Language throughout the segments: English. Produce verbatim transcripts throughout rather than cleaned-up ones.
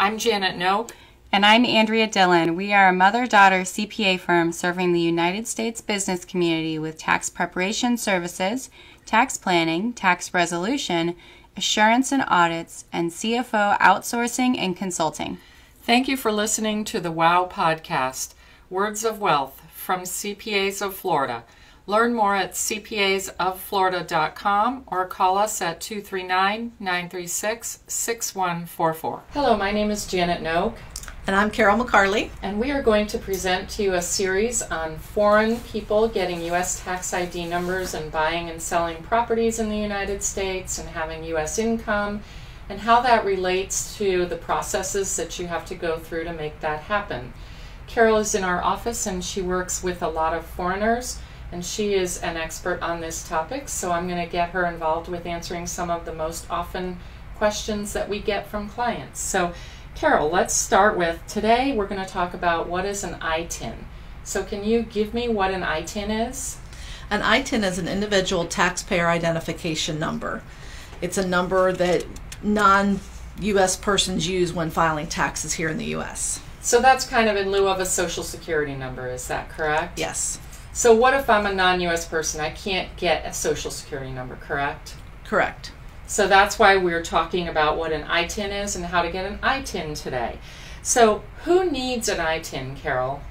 I'm Janet Noak. And I'm Andrea Dillon. We are a mother-daughter C P A firm serving the United States business community with tax preparation services, tax planning, tax resolution, assurance and audits, and C F O outsourcing and consulting. Thank you for listening to the WOW podcast, Words of Wealth from C P As of Florida. Learn more at c p as of florida dot com or call us at two three nine, nine three six, six one four four. Hello, my name is Janet Noak. And I'm Carol McCarley. And we are going to present to you a series on foreign people getting U S tax I D numbers and buying and selling properties in the United States and having U S income, and how that relates to the processes that you have to go through to make that happen. Carol is in our office and she works with a lot of foreigners, and she is an expert on this topic, so I'm going to get her involved with answering some of the most often questions that we get from clients. So Carol, let's start with, today we're going to talk about what is an I T I N. So can you give me what an I T I N is? An I T I N is an individual taxpayer identification number. It's a number that non-U S persons use when filing taxes here in the U S. So that's kind of in lieu of a social security number, is that correct? Yes. So what if I'm a non-U S person? I can't get a social security number, correct? Correct. So that's why we're talking about what an I T I N is and how to get an I T I N today. So who needs an I T I N, Carol?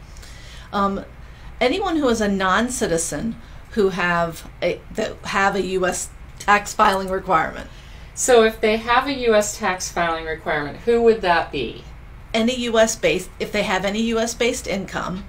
Um, anyone who is a non-citizen who have a, that have a U S tax filing requirement. So if they have a U S tax filing requirement, who would that be? Any U S based, if they have any U S based income.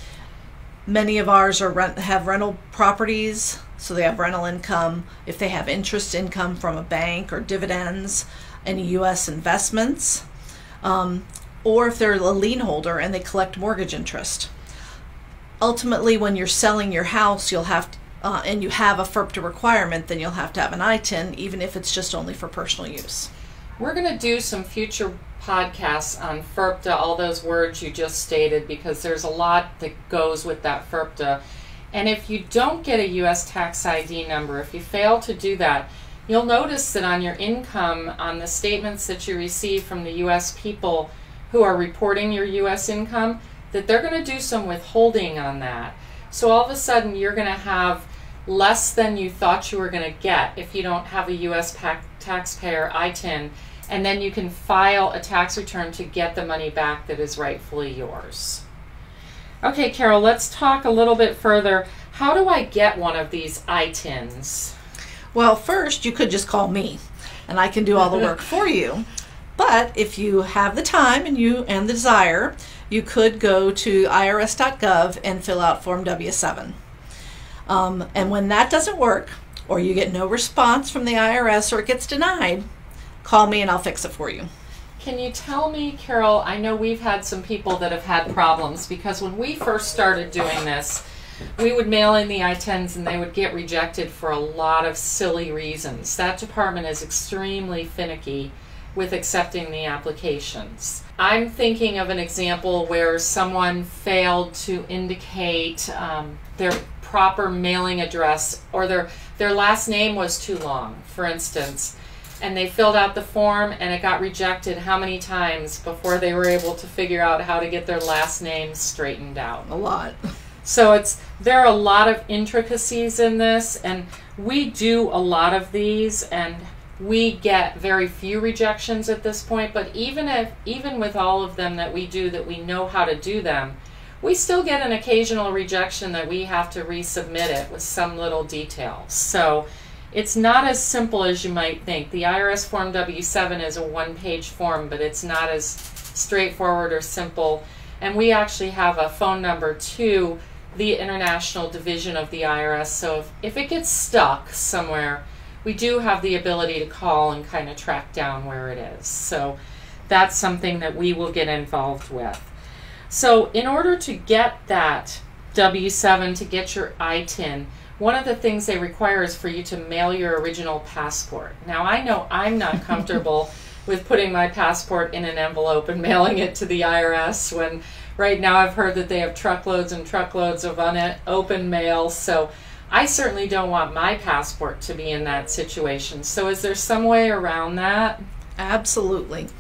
Many of ours are rent, have rental properties, so they have rental income. If they have interest income from a bank or dividends, any U S investments, um, or if they're a lien holder and they collect mortgage interest. Ultimately, when you're selling your house, you'll have to, uh, and you have a FIRPTA requirement, then you'll have to have an I T I N, even if it's just only for personal use. We're going to do some future podcasts on FIRPTA, all those words you just stated, because there's a lot that goes with that FIRPTA. And if you don't get a U S tax I D number, if you fail to do that, you'll notice that on your income, on the statements that you receive from the U S people who are reporting your U S income, that they're going to do some withholding on that. So all of a sudden you're going to have less than you thought you were going to get if you don't have a U S taxpayer I T I N, and then you can file a tax return to get the money back that is rightfully yours. Okay, Carol, let's talk a little bit further. How do I get one of these I T I Ns? Well, first you could just call me and I can do all the work for you. But if you have the time and you and the desire, you could go to I R S dot gov and fill out Form W seven. Um, and when that doesn't work, or you get no response from the I R S or it gets denied, call me and I'll fix it for you. Can you tell me, Carol, I know we've had some people that have had problems, because when we first started doing this, we would mail in the I T I Ns and they would get rejected for a lot of silly reasons. That department is extremely finicky with accepting the applications. I'm thinking of an example where someone failed to indicate um, their proper mailing address, or their, their last name was too long, for instance, and they filled out the form and it got rejected how many times before they were able to figure out how to get their last name straightened out? A lot. So it's there are a lot of intricacies in this, and we do a lot of these, and we get very few rejections at this point, but even if even with all of them that we do, that we know how to do them, we still get an occasional rejection that we have to resubmit it with some little detail. So it's not as simple as you might think. The I R S Form W seven is a one-page form, but it's not as straightforward or simple. And we actually have a phone number to the International Division of the I R S, so if, if it gets stuck somewhere, we do have the ability to call and kind of track down where it is. So that's something that we will get involved with. So in order to get that W seven, to get your I T I N, one of the things they require is for you to mail your original passport. Now, I know I'm not comfortable with putting my passport in an envelope and mailing it to the I R S, when right now I've heard that they have truckloads and truckloads of unopened mail. So I certainly don't want my passport to be in that situation. So is there some way around that? Absolutely.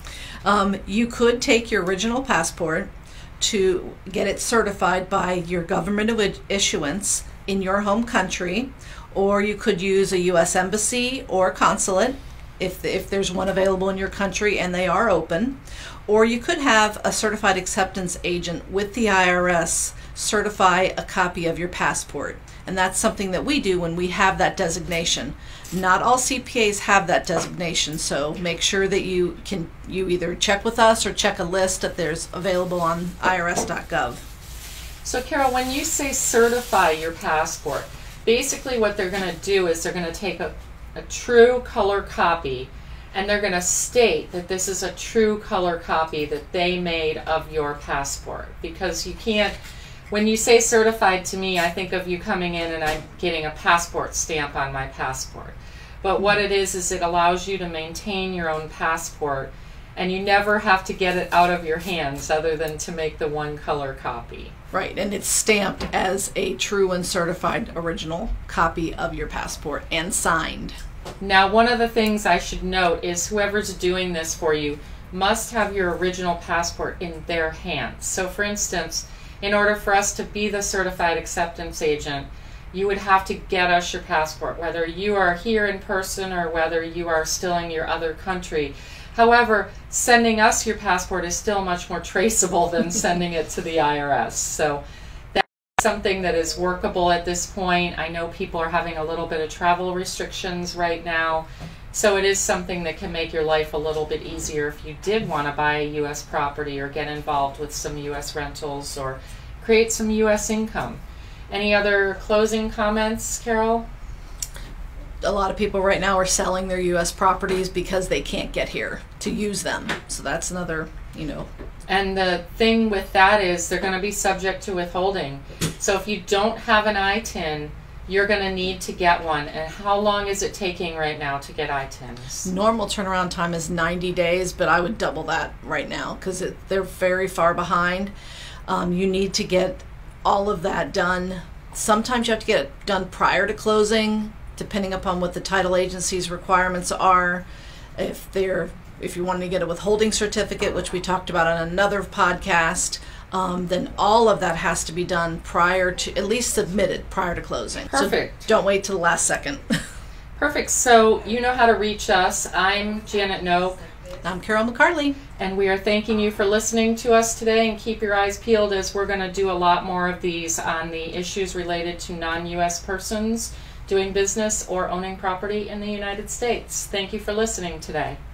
Um, you could take your original passport to get it certified by your government of issuance in your home country, or you could use a U S embassy or consulate if, if there's one available in your country and they are open, or you could have a certified acceptance agent with the I R S certify a copy of your passport. And that's something that we do when we have that designation. Not all C P As have that designation, so make sure that you can you either check with us or check a list that there's available on I R S dot gov. So Carol, when you say certify your passport, basically what they're going to do is they're going to take a, a true color copy and they're going to state that this is a true color copy that they made of your passport. Because you can't, when you say certified to me, I think of you coming in and I'm getting a passport stamp on my passport. But what it is, is it allows you to maintain your own passport and you never have to get it out of your hands other than to make the one color copy. Right, and it's stamped as a true and certified original copy of your passport and signed. Now, one of the things I should note is whoever's doing this for you must have your original passport in their hands. So for instance, in order for us to be the certified acceptance agent, you would have to get us your passport, whether you are here in person or whether you are still in your other country. However, sending us your passport is still much more traceable than sending it to the I R S. So that's something that is workable at this point. I know people are having a little bit of travel restrictions right now. So it is something that can make your life a little bit easier if you did want to buy a U S property or get involved with some U S rentals or create some U S income. Any other closing comments, Carol? A lot of people right now are selling their U S properties because they can't get here to use them. So that's another, you know. And the thing with that is they're going to be subject to withholding. So if you don't have an I T I N, you're going to need to get one. And how long is it taking right now to get I T I Ns? Normal turnaround time is ninety days, but I would double that right now because they're very far behind. Um, you need to get all of that done. Sometimes you have to get it done prior to closing, depending upon what the title agency's requirements are. If they're, if you want to get a withholding certificate, which we talked about on another podcast, um, then all of that has to be done prior to, at least submitted prior to closing. Perfect. So don't wait till the last second. Perfect. So you know how to reach us. I'm Janet Noak. I'm Carol McCarley. And we are thanking you for listening to us today, and keep your eyes peeled as we're going to do a lot more of these on the issues related to non-U S persons doing business or owning property in the United States. Thank you for listening today.